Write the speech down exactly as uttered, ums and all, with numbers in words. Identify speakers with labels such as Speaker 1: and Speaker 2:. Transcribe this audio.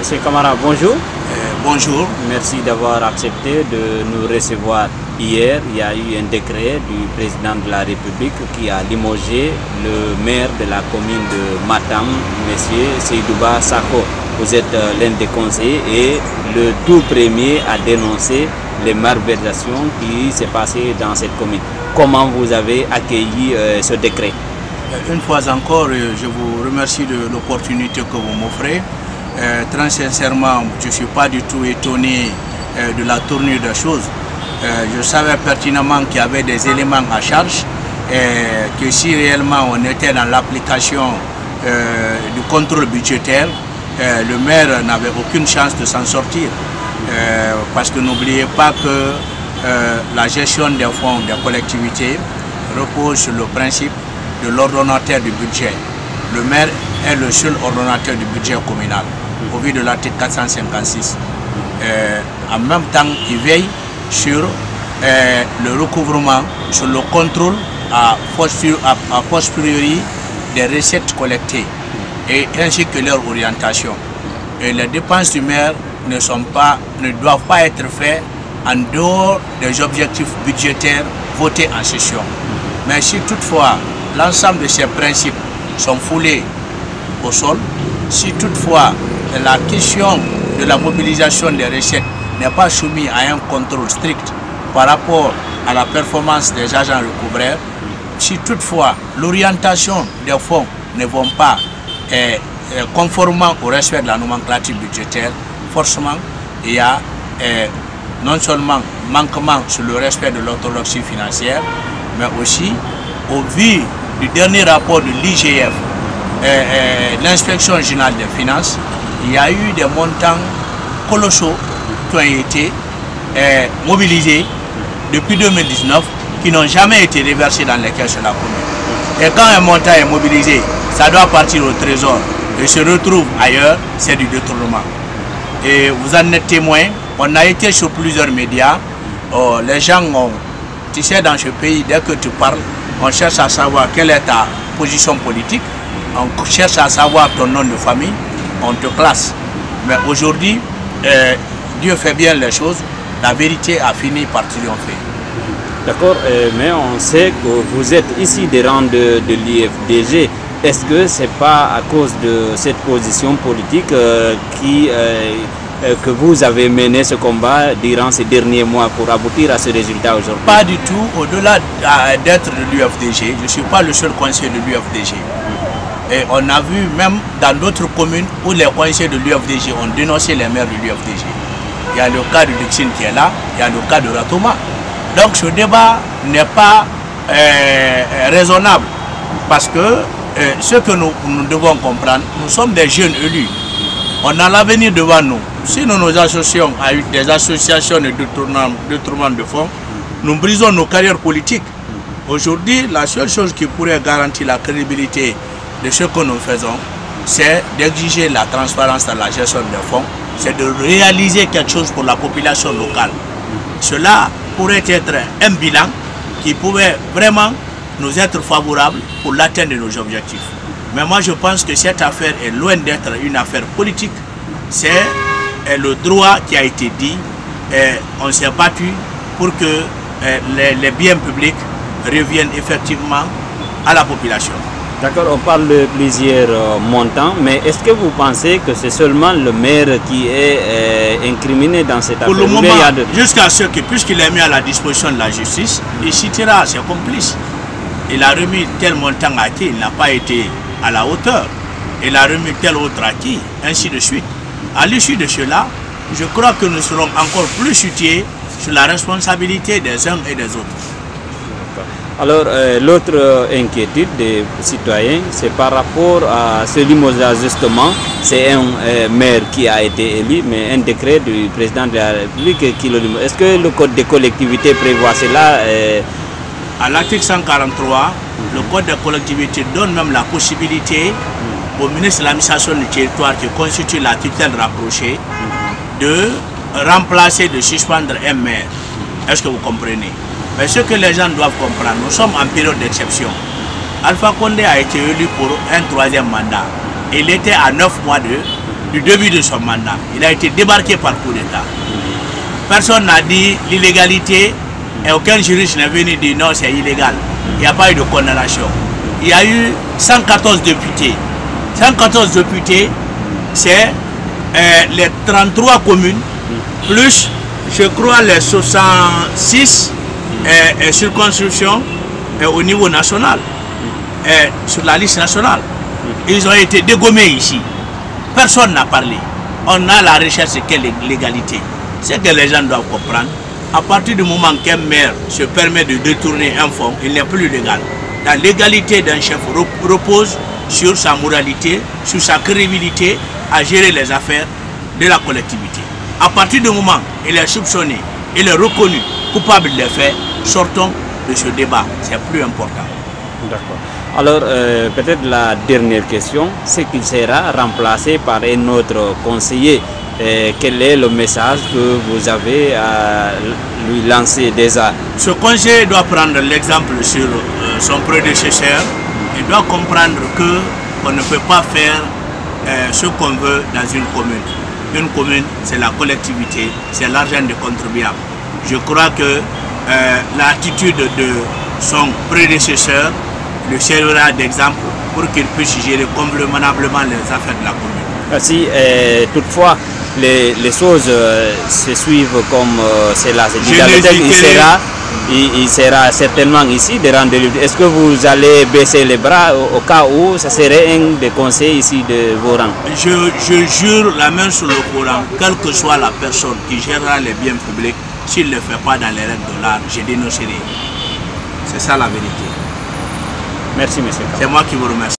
Speaker 1: Monsieur Camara, bonjour.
Speaker 2: Euh, bonjour.
Speaker 1: Merci d'avoir accepté de nous recevoir hier. Il y a eu un décret du président de la République qui a limogé le maire de la commune de Matam, monsieur Seydouba Sako. Vous êtes l'un des conseillers et le tout premier à dénoncer les malversations qui s'est passées dans cette commune. Comment vous avez accueilli euh, ce décret?
Speaker 2: Une fois encore, je vous remercie de l'opportunité que vous m'offrez. Euh, très sincèrement, je ne suis pas du tout étonné euh, de la tournure des choses. Euh, je savais pertinemment qu'il y avait des éléments à charge et que si réellement on était dans l'application euh, du contrôle budgétaire, euh, le maire n'avait aucune chance de s'en sortir. Euh, parce que n'oubliez pas que euh, la gestion des fonds des collectivités repose sur le principe de l'ordonnateur du budget. Le maire est le seul ordonnateur du budget communal, au vu de l'article quatre cent cinquante-six. Euh, en même temps, il veille sur euh, le recouvrement, sur le contrôle à posteriori des recettes collectées, et ainsi que leur orientation. Et les dépenses du maire ne, sont pas, ne doivent pas être faites en dehors des objectifs budgétaires votés en session. Mais si toutefois l'ensemble de ces principes sont foulés au sol, si toutefois la question de la mobilisation des recettes n'est pas soumise à un contrôle strict par rapport à la performance des agents recouvreurs, si toutefois l'orientation des fonds ne vont pas eh, eh, conformément au respect de la nomenclature budgétaire, forcément il y a eh, non seulement manquement sur le respect de l'orthodoxie financière, mais aussi au vu du dernier rapport de l'I G F, eh, eh, l'inspection générale des finances, il y a eu des montants colossaux qui ont été eh, mobilisés depuis deux mille dix-neuf qui n'ont jamais été reversés dans les caisses de la commune. Et quand un montant est mobilisé, ça doit partir au trésor et se retrouve ailleurs, c'est du détournement. Et vous en êtes témoin, on a été sur plusieurs médias, oh, les gens ont, tu sais, dans ce pays, dès que tu parles, on cherche à savoir quelle est ta position politique, on cherche à savoir ton nom de famille, on te classe. Mais aujourd'hui, euh, Dieu fait bien les choses, la vérité a fini par triompher.
Speaker 1: D'accord, euh, mais on sait que vous êtes ici des rangs de, de l'I F D G. Est-ce que ce n'est pas à cause de cette position politique euh, qui, euh, euh, que vous avez mené ce combat durant ces derniers mois pour aboutir à ce résultat aujourd'hui?
Speaker 2: Pas du tout. Au-delà d'être de l'U F D G, je ne suis pas le seul conseiller de l'U F D G. Et on a vu même dans d'autres communes où les conseillers de l'U F D G ont dénoncé les maires de l'U F D G. Il y a le cas de Dixine qui est là, il y a le cas de Ratoma. Donc ce débat n'est pas euh, raisonnable parce que euh, ce que nous, nous devons comprendre, nous sommes des jeunes élus. On a l'avenir devant nous. Si nous nous associons à des associations de détournement de fonds, nous brisons nos carrières politiques. Aujourd'hui, la seule chose qui pourrait garantir la crédibilité de ce que nous faisons, c'est d'exiger la transparence dans la gestion des fonds, c'est de réaliser quelque chose pour la population locale. Cela pourrait être un bilan qui pourrait vraiment nous être favorable pour l'atteinte de nos objectifs. Mais moi je pense que cette affaire est loin d'être une affaire politique. C'est le droit qui a été dit et on s'est battu pour que les, les biens publics reviennent effectivement à la population.
Speaker 1: D'accord, on parle de plusieurs euh, montants, mais est-ce que vous pensez que c'est seulement le maire qui est euh, incriminé dans cette affaire?
Speaker 2: Pour le moment, jusqu'à ce que, puisqu'il est mis à la disposition de la justice, il citera ses complices. Il a remis tel montant acquis, il n'a pas été à la hauteur. Il a remis tel autre acquis, ainsi de suite. À l'issue de cela, je crois que nous serons encore plus situés sur la responsabilité des uns et des autres.
Speaker 1: Alors, euh, l'autre euh, inquiétude des citoyens, c'est par rapport à ce limogeage justement. C'est un euh, maire qui a été élu, mais un décret du président de la République qui le limoge. Est-ce que le code des collectivités prévoit cela euh...
Speaker 2: À l'article cent quarante-trois, mm-hmm. le code des collectivités donne même la possibilité mm-hmm. au ministre de l'administration du territoire qui constitue la tutelle rapprochée mm-hmm. de remplacer, de suspendre un maire. Mm-hmm. Est-ce que vous comprenez? Mais ce que les gens doivent comprendre, nous sommes en période d'exception. Alpha Condé a été élu pour un troisième mandat. Il était à neuf mois de du début de son mandat. Il a été débarqué par coup d'État. Personne n'a dit l'illégalité et aucun juriste n'est venu dire non, c'est illégal. Il n'y a pas eu de condamnation. Il y a eu cent quatorze députés. cent quatorze députés, c'est euh, les trente-trois communes, plus, je crois, les soixante-six euh, euh, circonscriptions euh, au niveau national, euh, sur la liste nationale. Ils ont été dégommés ici. Personne n'a parlé. On a la recherche de quelle légalité. C'est que les gens doivent comprendre. À partir du moment qu'un maire se permet de détourner un fonds, il n'est plus légal. La légalité d'un chef repose sur sa moralité, sur sa crédibilité à gérer les affaires de la collectivité. À partir du moment où il est soupçonné, il est reconnu coupable des faits, sortons de ce débat. C'est plus important.
Speaker 1: D'accord. Alors, euh, peut-être la dernière question, c'est qu'il sera remplacé par un autre conseiller. Euh, quel est le message que vous avez à lui lancer déjà?
Speaker 2: Ce conseiller doit prendre l'exemple sur euh, son prédécesseur. Il doit comprendre que on ne peut pas faire euh, ce qu'on veut dans une commune. Une commune, c'est la collectivité, c'est l'argent des contribuables. Je crois que euh, l'attitude de son prédécesseur le servira d'exemple pour qu'il puisse gérer convenablement les affaires de la commune.
Speaker 1: Si euh, toutefois les, les choses euh, se suivent comme euh, cela, il sera, il, il sera certainement ici de rendre. Est-ce que vous allez baisser les bras au, au cas où ça serait un des conseils ici de vos rangs?
Speaker 2: Je, je jure la main sur le Coran, quelle que soit la personne qui gérera les biens publics, s'il ne le fait pas dans les règles de l'art, je dénoncerai. C'est ça la vérité.
Speaker 1: Merci, monsieur.
Speaker 2: C'est moi qui vous remercie.